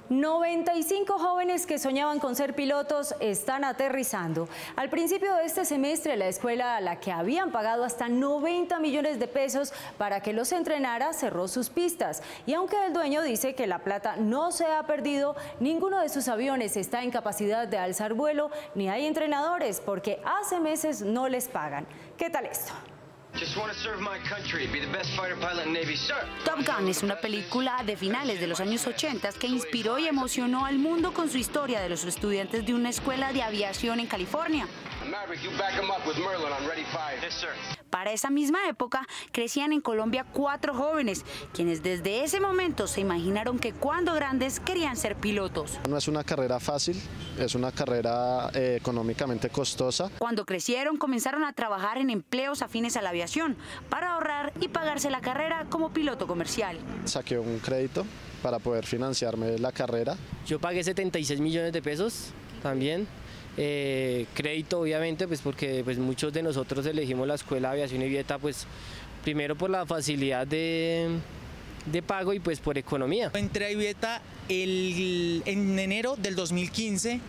95 jóvenes que soñaban con ser pilotos están aterrizando. Al principio de este semestre, la escuela a la que habían pagado hasta 90 millones de pesos para que los entrenara cerró sus pistas. Y aunque el dueño dice que la plata no se ha perdido, ninguno de sus aviones está en capacidad de alzar vuelo, ni hay entrenadores porque hace meses no les pagan. ¿Qué tal esto? Top Gun es una película de finales de los años 80 que inspiró y emocionó al mundo con su historia de los estudiantes de una escuela de aviación en California. Para esa misma época crecían en Colombia 4 jóvenes, quienes desde ese momento se imaginaron que cuando grandes querían ser pilotos. No es una carrera fácil, es una carrera económicamente costosa. Cuando crecieron comenzaron a trabajar en empleos afines a la aviación para ahorrar y pagarse la carrera como piloto comercial. Saqué un crédito para poder financiarme la carrera. Yo pagué 76 millones de pesos también. Crédito obviamente, pues porque muchos de nosotros elegimos la Escuela de Aviación y Vieta, pues primero por la facilidad de pago y pues por economía. Entré a Vieta en enero del 2015,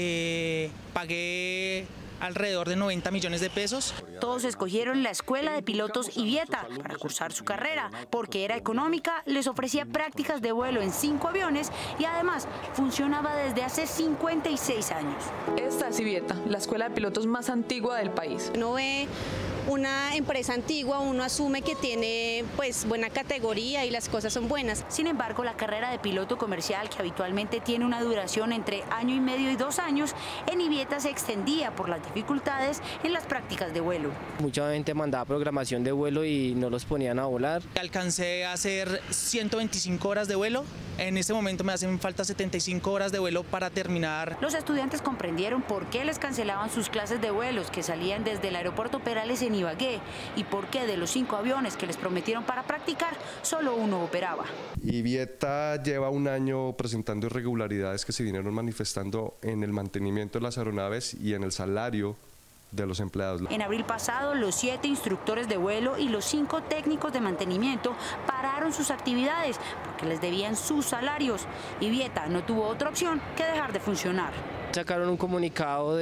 pagué alrededor de 90 millones de pesos. Todos escogieron la Escuela de Pilotos Vieta para cursar su carrera, porque era económica, les ofrecía prácticas de vuelo en 5 aviones y además funcionaba desde hace 56 años. Esta es Vieta, la escuela de pilotos más antigua del país. Uno ve una empresa antigua, uno asume que tiene pues buena categoría y las cosas son buenas. Sin embargo, la carrera de piloto comercial, que habitualmente tiene una duración entre año y medio y 2 años, en Vieta se extendía por las dificultades en las prácticas de vuelo. Mucha gente mandaba programación de vuelo y no los ponían a volar. Alcancé a hacer 125 horas de vuelo. En este momento me hacen falta 75 horas de vuelo para terminar. Los estudiantes comprendieron por qué les cancelaban sus clases de vuelos que salían desde el aeropuerto Perales en Ibagué y por qué de los 5 aviones que les prometieron para practicar, solo uno operaba. Vieta lleva un año presentando irregularidades que se vinieron manifestando en el mantenimiento de las aeronaves y en el salario de los empleados. En abril pasado, los 7 instructores de vuelo y los 5 técnicos de mantenimiento pararon sus actividades porque les debían sus salarios y Vieta no tuvo otra opción que dejar de funcionar. Sacaron un comunicado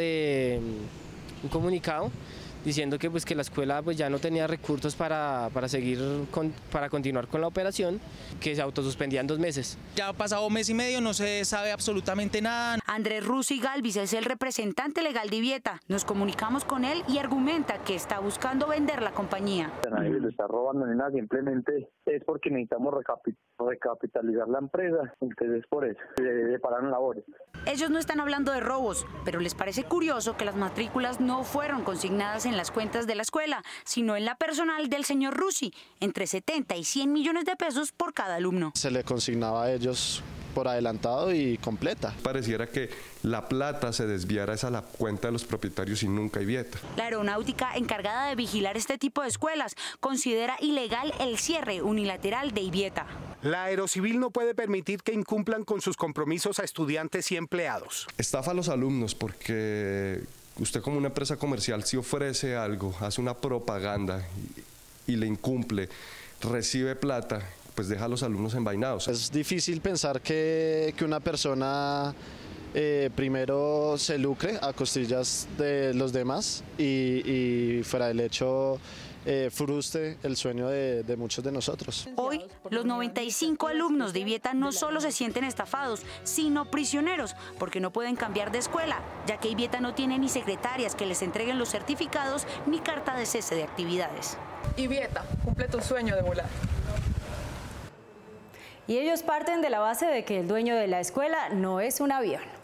diciendo que la escuela ya no tenía recursos para continuar con la operación, que se autosuspendían 2 meses. Ya ha pasado 1 mes y medio, no se sabe absolutamente nada. Andrés Rusi Galvis es el representante legal de Vieta. Nos comunicamos con él y argumenta que está buscando vender la compañía. Nadie le está robando ni nada, simplemente es porque necesitamos recapitalizar la empresa, entonces por eso se pararon labores. Ellos no están hablando de robos, pero les parece curioso que las matrículas no fueron consignadas en las cuentas de la escuela, sino en la personal del señor Rusi, entre 70 y 100 millones de pesos por cada alumno. Se le consignaba a ellos por adelantado y completa. Pareciera que la plata se desviara a la cuenta de los propietarios y nunca hay Vieta. La aeronáutica encargada de vigilar este tipo de escuelas considera ilegal el cierre unilateral de Vieta. La Aerocivil no puede permitir que incumplan con sus compromisos a estudiantes y empleados. Estafa a los alumnos porque usted como una empresa comercial si ofrece algo, hace una propaganda y le incumple, recibe plata, pues deja a los alumnos envainados. Es difícil pensar que una persona primero se lucre a costillas de los demás y fuera del hecho frustre el sueño de muchos de nosotros. Hoy, los 95 alumnos de Vieta no solo se sienten estafados, sino prisioneros, porque no pueden cambiar de escuela, ya que Vieta no tiene ni secretarias que les entreguen los certificados ni carta de cese de actividades. Vieta, cumple tu sueño de volar. Y ellos parten de la base de que el dueño de la escuela no es un avión.